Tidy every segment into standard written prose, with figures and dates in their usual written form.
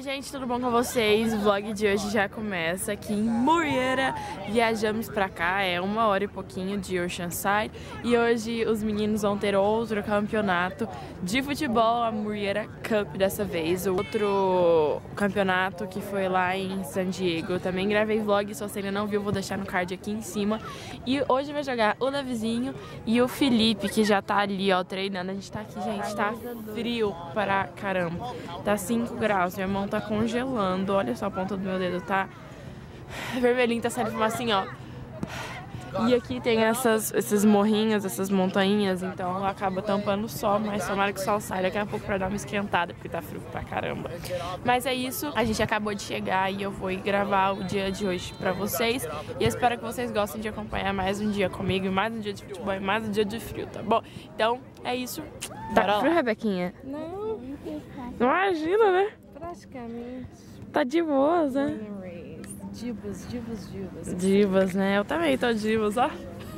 Oi gente, tudo bom com vocês? O vlog de hoje já começa aqui em Murrieta. Viajamos pra cá, é 1h e pouquinho de Oceanside. E hoje os meninos vão ter outro campeonato de futebol, a Murrieta Cup dessa vez. O outro campeonato que foi lá em San Diego. Eu também gravei vlog, se você ainda não viu, vou deixar no card aqui em cima. E hoje vai jogar o Davizinho e o Felipe, que já tá ali, ó, treinando. A gente tá aqui, gente, tá frio pra caramba. Tá 5 graus, minha mão tá congelando. Olha só a ponta do meu dedo, tá vermelhinho, tá saindo fumacinha, ó. E aqui tem esses morrinhos, essas montanhas, então acaba tampando o sol, mas tomara que o sol saia daqui a pouco pra dar uma esquentada, porque tá frio pra caramba. Mas é isso, a gente acabou de chegar e eu vou gravar o dia de hoje pra vocês. E eu espero que vocês gostem de acompanhar mais um dia comigo, mais um dia de futebol e mais um dia de frio, tá bom? Então, é isso. Tá frio, Rebequinha? Não. Imagina, né? Praticamente. Tá de boas, né? Divas. Divas, né? Eu também tô divas, ó.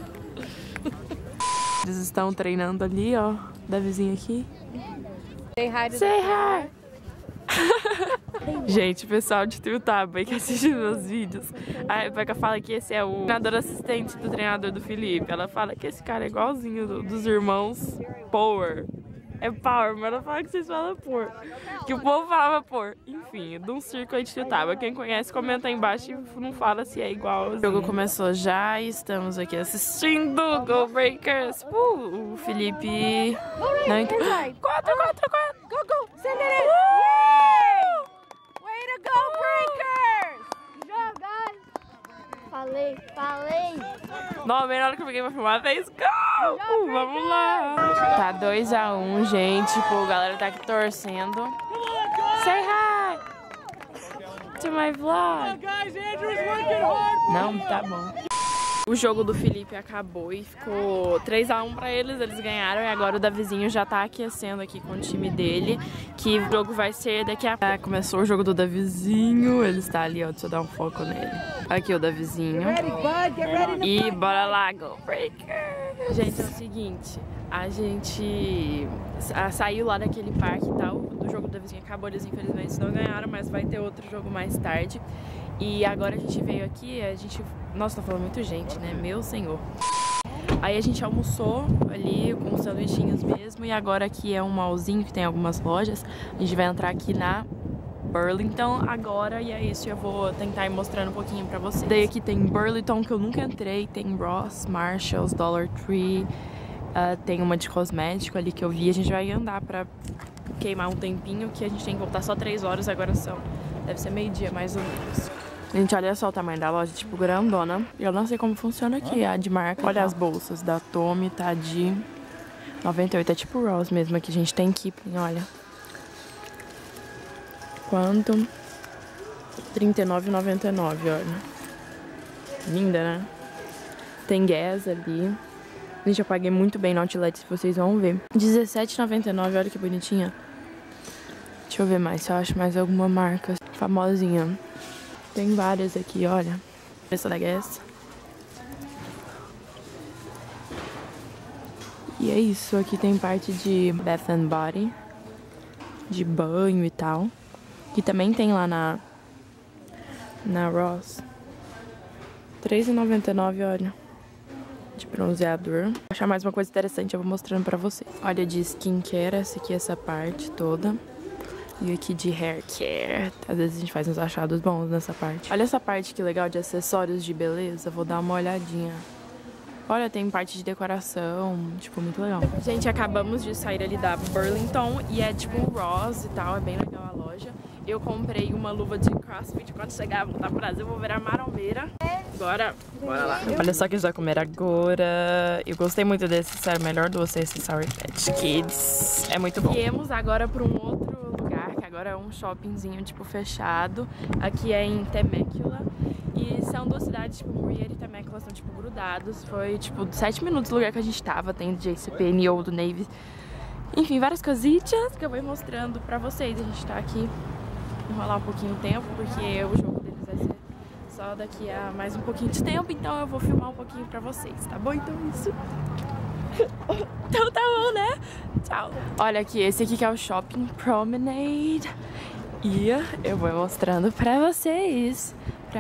Eles estão treinando ali, ó. Davizinho aqui. Say hi to Say hi! Gente, o pessoal de Tiltaba aí que assiste meus vídeos, a Rebeca fala que esse é o treinador assistente do treinador do Felipe. Ela fala que esse cara é igualzinho dos irmãos Power. É Power, mas ela fala que vocês falam por. Que o povo falava por. Enfim, de um circo aí de Tiltaba. Quem conhece, comenta aí embaixo e não fala se é igual. O jogo começou já e estamos aqui assistindo Go Breakers. O Felipe... Não entendi. 4. Go! Send it in! Way to go, Breakers! Joga! Falei! Não, na hora que eu peguei pra filmar, fez gol! Vamos lá! Tá 2-1, gente. Tipo, a galera tá aqui torcendo. Say hi! To my vlog! Não, tá bom. O jogo do Felipe acabou e ficou 3-1 pra eles, eles ganharam. E agora o Davizinho já tá aquecendo aqui com o time dele, que o jogo vai ser daqui a pouco. Começou o jogo do Davizinho, ele está ali, ó, deixa eu dar um foco nele. Aqui o Davizinho. E bora lá, Go Breaker! Gente, é o seguinte, a gente saiu lá daquele parque e tal, do jogo do Davizinho acabou, eles infelizmente não ganharam, mas vai ter outro jogo mais tarde. E agora a gente veio aqui, nossa, tá falando muito gente, né? Meu senhor. Aí a gente almoçou ali com sanduichinhos mesmo. E agora aqui é um mallzinho que tem algumas lojas. A gente vai entrar aqui na Burlington agora. E é isso, eu vou tentar ir mostrando um pouquinho pra vocês. Daí aqui tem Burlington, que eu nunca entrei. Tem Ross, Marshalls, Dollar Tree. Tem uma de cosmético ali que eu vi. A gente vai andar pra queimar um tempinho, que a gente tem que voltar só 3 horas. Agora deve ser meio-dia mais ou menos. Gente, olha só o tamanho da loja, tipo, grandona. Eu não sei como funciona aqui, a de marca. Olha as bolsas da Tommy, tá de 98, é tipo Ross mesmo aqui, gente. Tem Kipling, olha. Quanto? R$39,99, olha. Linda, né? Tem Guess ali. Gente, eu paguei muito bem no Outlet, se vocês vão ver. R$17,99, olha que bonitinha. Deixa eu ver mais, se eu acho mais alguma marca famosinha. Tem várias aqui, olha. Essa da Guess. E é isso, aqui tem parte de Bath and Body, de banho e tal. Que também tem lá na Ross. R$3,99, olha. De bronzeador. Vou achar mais uma coisa interessante, eu vou mostrando pra vocês. Olha, de skincare, essa aqui, essa parte toda. E aqui de hair care. Às vezes a gente faz uns achados bons nessa parte. Olha essa parte que legal de acessórios de beleza. Vou dar uma olhadinha. Olha, tem parte de decoração. Tipo, muito legal. Gente, acabamos de sair ali da Burlington. E é tipo um Ross e tal. É bem legal a loja. Eu comprei uma luva de CrossFit. Quando chegar, vou voltar pro Brasil, vou virar marombeira. Bora lá. Olha só que a gente vai comer agora. Eu gostei muito desse, sério, melhor doce esse Sour Patch Kids. É muito bom. Viemos agora pra um outro lugar, que agora é um shoppingzinho, tipo, fechado. Aqui é em Temecula. E são duas cidades, tipo, Murrieta e Temecula são, tipo, grudados. Foi, tipo, 7 minutos do lugar que a gente tava. Tem JCPenney, Old Navy. Enfim, várias cositas que eu vou ir mostrando pra vocês. A gente tá aqui enrolar um pouquinho o tempo, porque o jogo deles vai ser só daqui a mais um pouquinho de tempo, então eu vou filmar um pouquinho pra vocês, tá bom? Então isso. Então tá bom, né? Tchau. Olha aqui, esse aqui que é o Shopping Promenade. E eu vou mostrando pra vocês.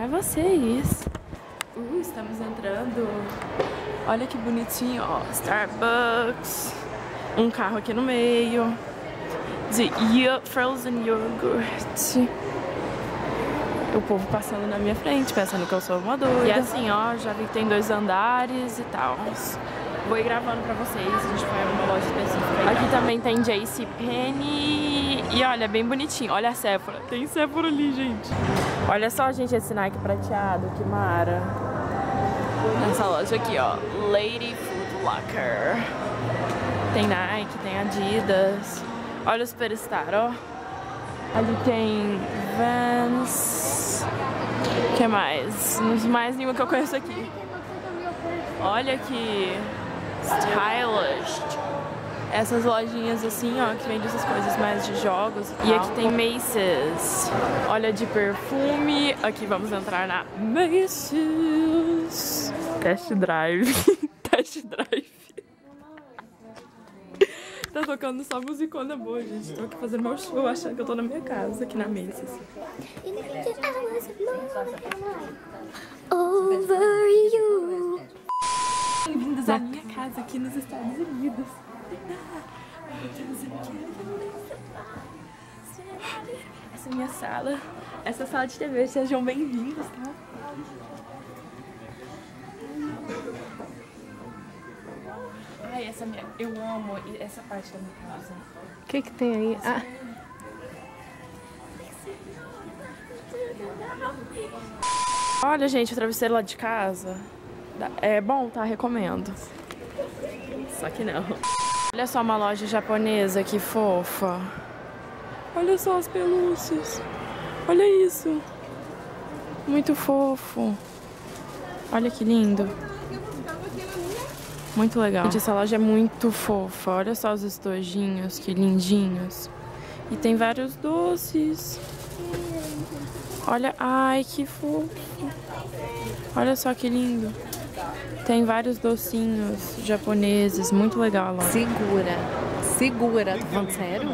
Estamos entrando. Olha que bonitinho, ó. Starbucks. Um carro aqui no meio. De Frozen Yogurt. O povo passando na minha frente, pensando que eu sou uma doida. E assim, ó, já vi que tem 2 andares e tal. Vou ir gravando pra vocês, a gente vai numa loja específica. Aqui também tem JCPenney. E olha, bem bonitinho. Olha a Sephora. Tem Sephora ali, gente. Olha só, gente, esse Nike prateado, que mara. Nessa loja aqui, ó. Lady Foot Locker. Tem Nike, tem Adidas. Olha o Superstar, ó. Ali tem Vans. O que mais? Mais nenhuma que eu conheço aqui. Olha que stylish. Essas lojinhas assim, ó, que vendem essas coisas mais de jogos e tal. E aqui tem Macy's. Olha, de perfume. Aqui vamos entrar na Macy's. Test drive. Test drive. Tá tocando só musicona boa, gente. Tô aqui fazendo meu show, achando que eu tô na minha casa, aqui na Macy's. Over you. Bem-vindos à minha casa aqui nos Estados Unidos. Essa é a minha sala. Essa sala de TV, sejam bem-vindos, tá? Ai, essa minha... Eu amo essa parte da minha casa. O que tem aí? Ah. Olha, gente, o travesseiro lá de casa. É bom, tá? Recomendo. Só que não. Olha só uma loja japonesa, que fofa. Olha só as pelúcias. Olha isso. Muito fofo. Olha que lindo. Muito legal. Gente, essa loja é muito fofa. Olha só os estojinhos, que lindinhos. E tem vários doces. Olha, ai, que fofo. Olha só que lindo. Tem vários docinhos japoneses. Muito legal a loja. Segura. Tô falando sério?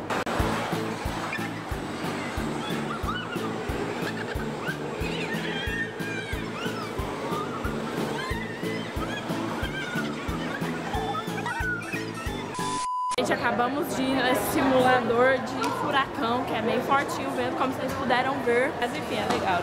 Gente, acabamos de ir nesse simulador de furacão, que é meio fortinho, vendo como vocês puderam ver. Mas enfim, é legal.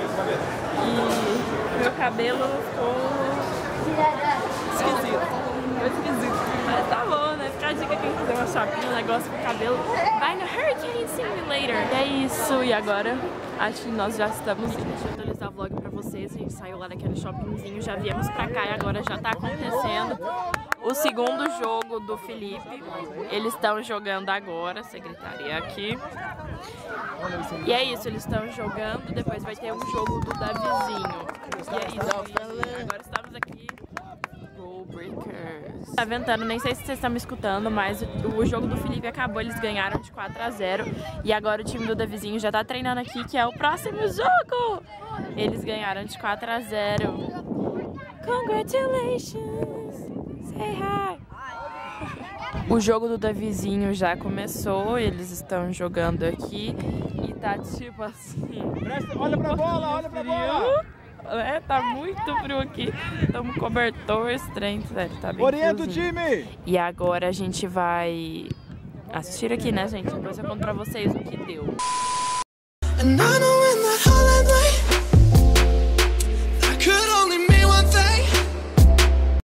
E meu cabelo ficou esquisito. Mas tá bom, né? Fica a dica, quem quiser uma chapinha, um negócio pro cabelo, vai no Hurricane Simulator. É isso, e agora acho que nós já estamos indo. Deixa eu atualizar o vlog pra vocês. A gente saiu lá daquele shoppingzinho, já viemos pra cá e agora já tá acontecendo o segundo jogo do Felipe. Eles estão jogando agora, secretaria aqui. E é isso, eles estão jogando, depois vai ter um jogo do Davizinho. E é isso, agora estamos aqui. Breakers. Tá ventando, nem sei se vocês estão me escutando, mas o jogo do Felipe acabou, eles ganharam de 4-0. E agora o time do Davizinho já tá treinando aqui, que é o próximo jogo. Eles ganharam de 4-0. Congratulations! Say hi! O jogo do Davizinho já começou, eles estão jogando aqui e tá tipo assim... Olha pra bola, olha pra bola! É, tá muito frio aqui. Estamos cobertor, estranho, sério, tá bem Orienta o friozinho. time! E agora a gente vai assistir aqui, né, gente? Depois eu conto pra vocês o que deu.